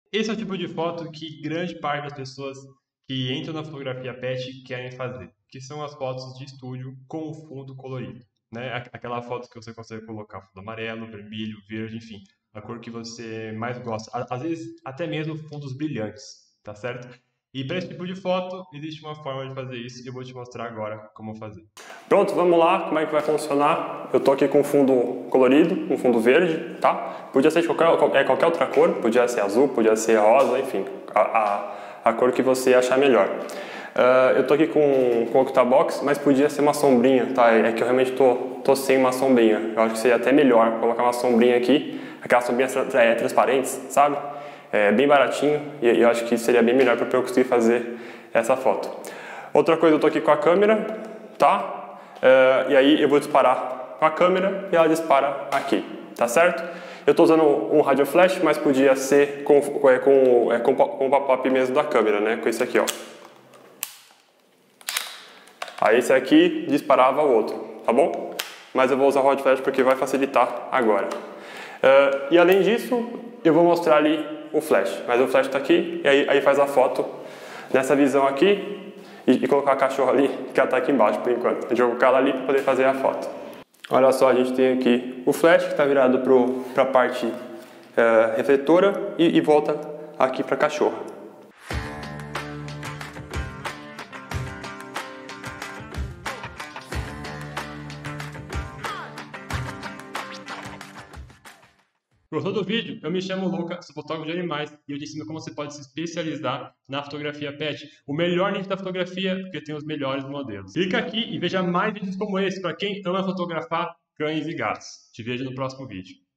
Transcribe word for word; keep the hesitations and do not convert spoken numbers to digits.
Esse é o tipo de foto que grande parte das pessoas que entram na fotografia pet querem fazer, que são as fotos de estúdio com o fundo colorido, né? Aqu- Aquela foto que você consegue colocar fundo amarelo, vermelho, verde, enfim, a cor que você mais gosta. A- Às vezes até mesmo fundos brilhantes, tá certo? E para esse tipo de foto existe uma forma de fazer isso e eu vou te mostrar agora como fazer. Pronto, vamos lá, como é que vai funcionar? Eu tô aqui com um fundo colorido, um fundo verde, tá? Podia ser de qualquer, é, qualquer outra cor, podia ser azul, podia ser rosa, enfim, a, a, a cor que você achar melhor. Uh, eu tô aqui com, com o Octabox, mas podia ser uma sombrinha, tá? É que eu realmente tô, tô sem uma sombrinha. Eu acho que seria até melhor colocar uma sombrinha aqui, aquelas sombrinhas é, transparentes, sabe? É bem baratinho e eu acho que seria bem melhor para eu conseguir fazer essa foto. Outra coisa, eu tô aqui com a câmera, tá? Uh, e aí eu vou disparar com a câmera e ela dispara aqui, tá certo? Eu estou usando um rádio flash, mas podia ser com, com, com, com, com o pop-up mesmo da câmera, né? Com esse aqui, ó. Aí esse aqui disparava o outro, tá bom? Mas eu vou usar o rádio flash porque vai facilitar agora. Uh, e além disso, eu vou mostrar ali o flash, mas o flash está aqui e aí, aí faz a foto nessa visão aqui. E, e colocar a cachorra ali, que ela está aqui embaixo por enquanto. A gente vai colocar ela ali para poder fazer a foto. Olha só, a gente tem aqui o flash que está virado para a parte uh, refletora e, e volta aqui para a cachorra. Gostou do vídeo? Eu me chamo Luca, sou fotógrafo de animais e eu te ensino como você pode se especializar na fotografia pet. O melhor nicho da fotografia, porque tem os melhores modelos. Clica aqui e veja mais vídeos como esse para quem ama fotografar cães e gatos. Te vejo no próximo vídeo.